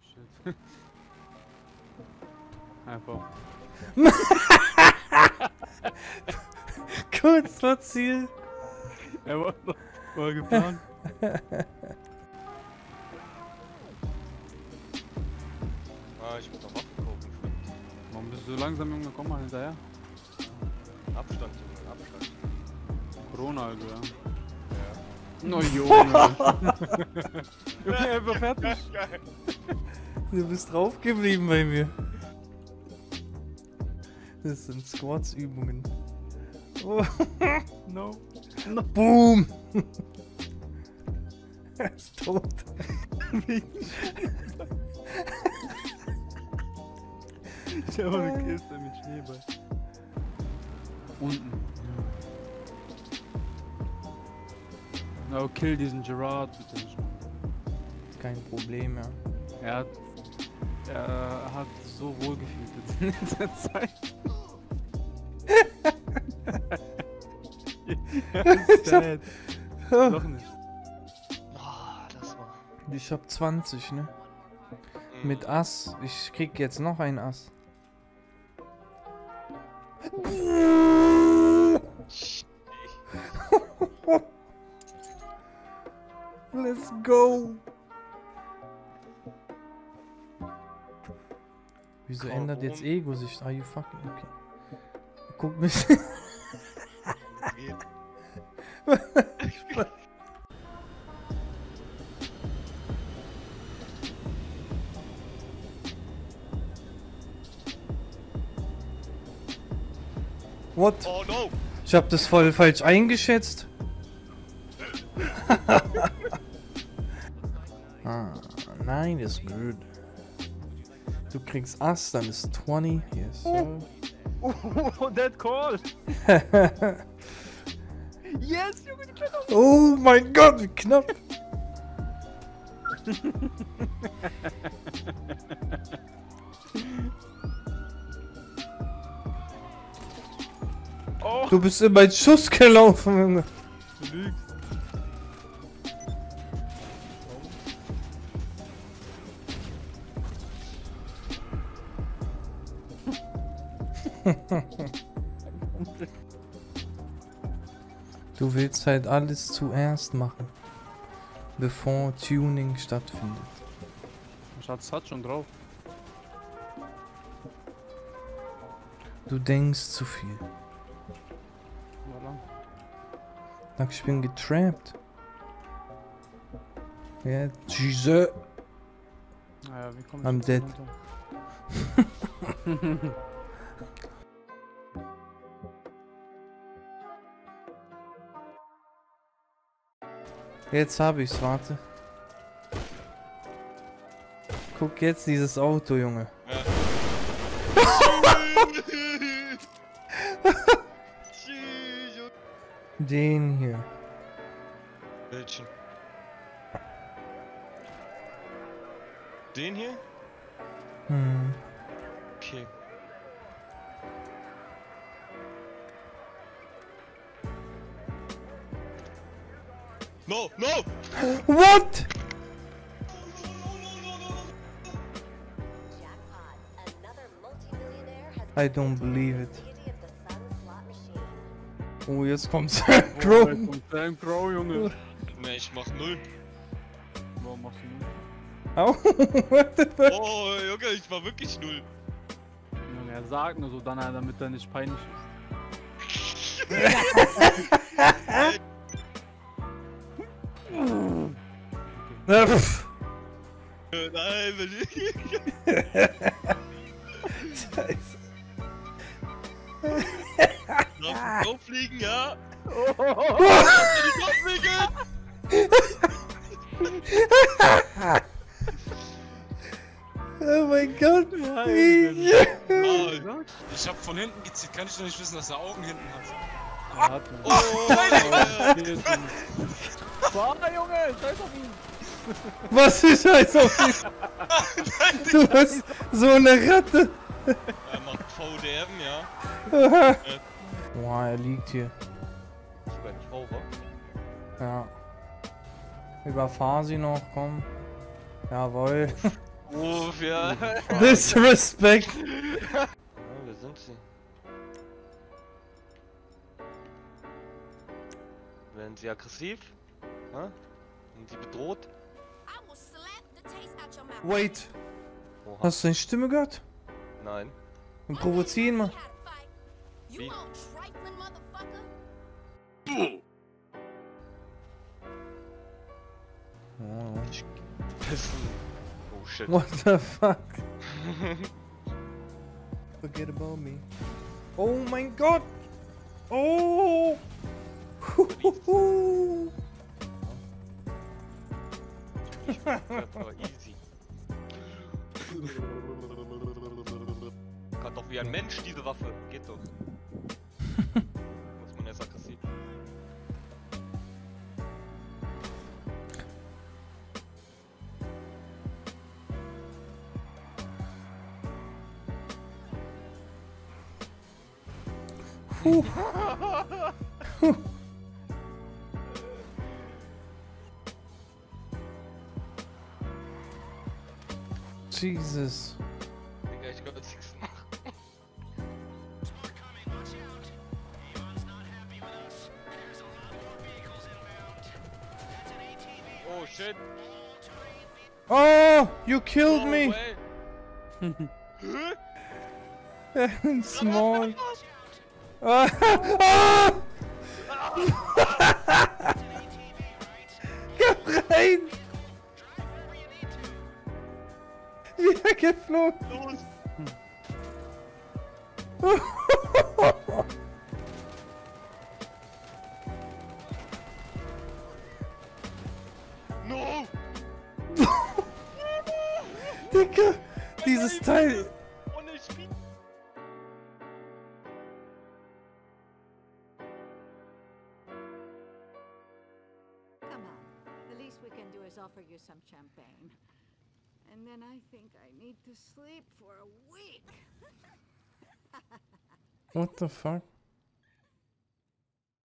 Shit. Einfach. Kurz vor Ziel. Er war geplant. Ich muss noch Waffen kaufen. Warum bist du so langsam, Junge? Komm mal hinterher. Abstand, Junge, Abstand. Corona, also, ja. Ja. No, Junge. Junge, einfach fertig. Du bist drauf geblieben bei mir. Das sind Squats-Übungen. Oh. No. Boom! Er ist tot. Ich habe eine Kiste mit Schneeball. Unten. Ja. No, kill diesen Gerard bitte. Kein Problem, ja. Er hat so wohl gefühlt jetzt in letzter Zeit. Sad. Noch nicht. Das war. Ich hab 20, ne? Mit Ass. Ich krieg jetzt noch ein Ass. Let's go! Wieso ändert jetzt Ego sich? Are you fucking okay? Guck mich. What? Oh no! Ich hab das voll falsch eingeschätzt. Nein, ist gut. Du kriegst Ass, dann ist 20. Yes, sir. Oh, that call! Yes, Junge, die Kette! Oh mein Gott, wie knapp! Oh, Du bist in meinen Schuss gelaufen, Junge. du lügst. Du willst halt alles zuerst machen, bevor Tuning stattfindet. Schatz hat schon drauf. Du denkst zu viel. War lang. Sag, ich bin getrappt. Ja, Jesus. Naja, wie komm ich I'm jetzt dead. runter? Jetzt hab ich's, warte. Guck jetzt dieses Auto, Junge. Den hier. Welchen? Den hier? Hm. Okay. No, no! What? I don't believe it. Oh, jetzt kommt Sam Crow. Sam Crow, Junge. Ne, ich mach 0. Warum machst du nur? Au, what the fuck? Oh, Junge, ich war wirklich 0. Junge, er sagt nur so, damit er nicht peinlich ist. Nein, will ich. Scheiße. Darf ich auffliegen, ja? Oh, Darf ich auffliegen? Oh mein Gott. Ich hab von hinten gezieht, kann ich doch nicht wissen, dass er Augen hinten hat. er hat Oh, Boah, Junge, scheiß auf ihn. Was für Scheiß auf dich? Du bist so eine Ratte. er macht VDM, ja? Boah, er liegt hier. Ich bin nicht Raucher. Ja. Überfahr sie noch, komm. Jawohl. Ruf, ja. Disrespect! Ja, wer sind sie? Werden sie aggressiv? Hä? Sind sie bedroht? Wait! Oha. Hast du deine Stimme gehört? Nein. Und provozier ihn mal. Wie? Oh. Pissen. Oh shit. What the fuck? Forget about me. Oh mein Gott! Oh! Huhuhu. Aber easy. Kann doch wie ein Mensch diese Waffe. Geht doch. Muss man erst aggressiv. Puh. Jesus. Digga, ich kann jetzt nichts machen. Oh shit. Oh! You killed No me! way. Small. Ah! Komm rein! Wieder geflogen! Los! No! Digga! Dieses Teil! Ohne Spiel! Come on. The least we can do is offer you some champagne. And then I think I need to sleep for a week. What the fuck?